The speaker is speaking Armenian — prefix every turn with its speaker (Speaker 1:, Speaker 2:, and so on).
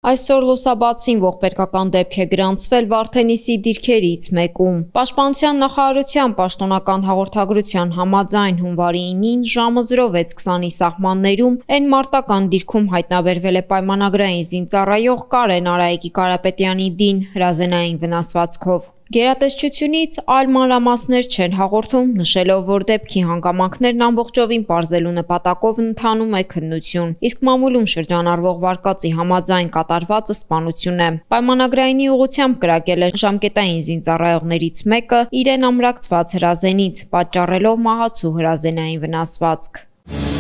Speaker 1: Այսօր լուսաբացին ողբերգական դեպք է գրանցվել Վարդենիսի դիրքերից մեկում։ Պաշտպանության նախարարության պաշտոնական հաղորդագրության համաձայն հունվարի 9-ին ժամը 06:20-ի սահմաններում N մարտական դիրքում հայտնաբերվել է պայմանագրային զինծառայող Կարեն Արայիկի Կարապետյանի դին հրազենային վնասվածքով։ Գերատեսչությունից այլ մանրամասներ չեն հաղորդում, նշելով, որ դեպքի հանգամանքներն ամբողջովին պարզելու նպատակով ընթանում է քննություն, իսկ մամուլում շրջանառվող վարկածի համաձայն կատարվածը սպանություն է։ Պայմանագրայինի ուղղությամբ կրակել է ժամկետային զինծառայողներից մեկը իրեն ամրակցված հրազենից, պատճառելով մահացու հրազենային վնասվածք։